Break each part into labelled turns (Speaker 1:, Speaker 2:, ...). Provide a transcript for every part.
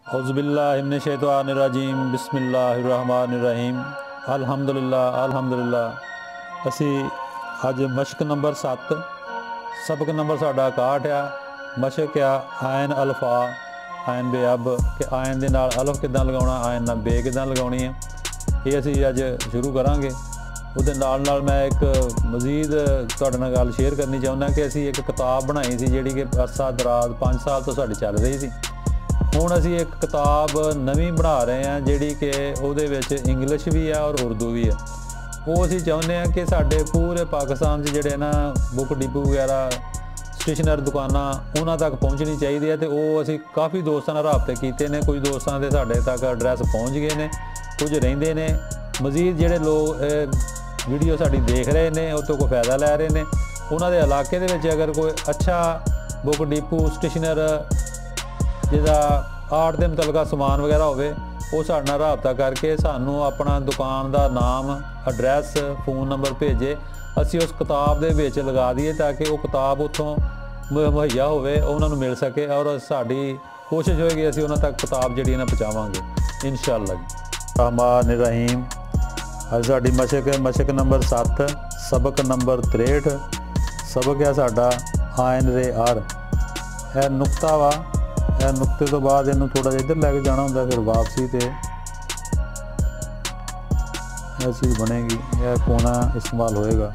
Speaker 1: औज़ुबिल्लाहिमिनश्शैतानिर्रजीम बिस्मिल्लाहिर्रहमानिर्रहीम अल्हम्दुलिल्लाह असी अज मशक नंबर 7 सबक नंबर साडा 61 आ। मशक आ आयन अल्फा आयन बे अब कि आयन दे नाल अल्फ किदां लगाउणा आयन नाल बे किदां लगाउणी है, ये असी अज शुरू करांगे। ਉਹਦੇ ਨਾਲ मैं एक मजीद ਤੁਹਾਡੇ ਨਾਲ ਗੱਲ शेयर करनी चाहुंदा कि असी एक किताब बनाई सी जिहड़ी कि अरसा दराज 5 साल तो साडी चल रही सी। हुण असी एक किताब नवीं बना रहे हैं जिहड़ी कि ਉਹਦੇ ਵਿੱਚ इंग्लिश भी है और उर्दू भी है। वो असी चाहुंदे हैं कि साडे पूरे पाकिस्तान 'ਚ ਜਿਹੜੇ ना बुक डिपो वगैरह स्टेशनरी दुकानां उन्हां तक पहुँचनी चाहिए है। तो वो असी काफ़ी दोस्तों नाल राबते कीते ने, कुछ दोस्तों के साडे तक एड्रैस पहुँच गए ने, कुछ रहिंदे ने। मजीद जिहड़े लोग वीडियो साडी देख रहे हैं उस तो कोई फ़ायदा लै रहे हैं, उन्होंने इलाके दे विच अगर कोई अच्छा बुक डिपो स्टेशनर जिहदा आर्ट के मुतलका समान वगैरह होवे वो साडे नाल राबता करके सानू अपना दुकान का नाम एड्रैस फ़ोन नंबर भेजे, असी उस किताब दे विच लगा दईए ताकि वो किताब उत्थों मुहैया होवे उन्होंने मिल सके। और साडी कोशिश होएगी असी उन्होंने तक किताब जिहड़ी ना पहुँचावांगे इंशाअल्लाह। रहमान रहीम अज साडी मशक नंबर 7 सबक नंबर 63 सबक है साडा आयन रे आर। यह नुकता वा, यह नुकते तो बाद इनू थोड़ा जिहा इधर लैके जाना होंदा, फिर वापसी तो यह चीज़ बनेगी, यह कोना इस्तेमाल होएगा।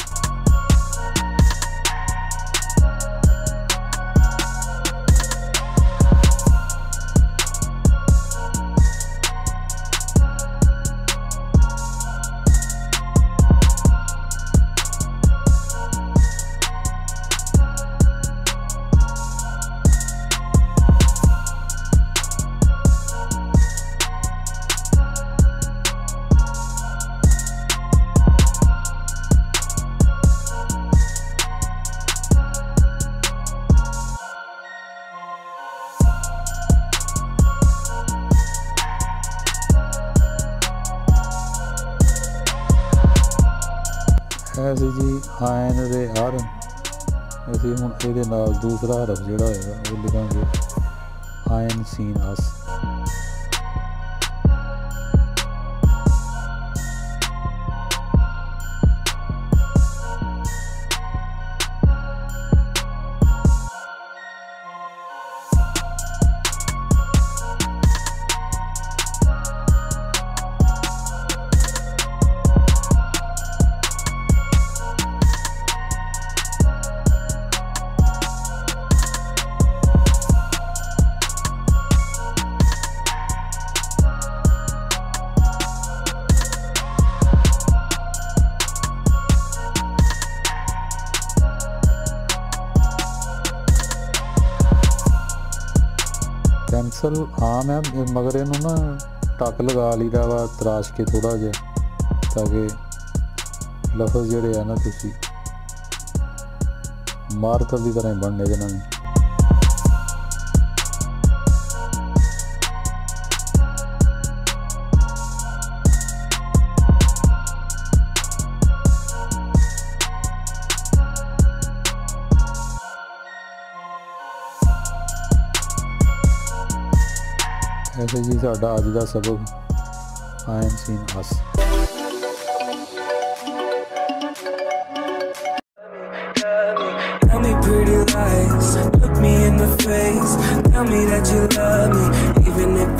Speaker 1: ऐसे जी आयन रे आर असी हुण इहदे नाल दूसरा हरफ जिहड़ा होएगा वो लिखांगे आयन सीन आस। पेंसिल आम है मगर इनू ना टक लगा लीदा वा तराश के थोड़ा जिहा ताकि लफज जिहड़े है ना तुसी मार्कर की तरह बनने जिन्हां ने। ऐसे जी साडा अज दा सबक आयन सीन आस।
Speaker 2: Tell me pretty lies, look me in the face, tell me that you love me, even if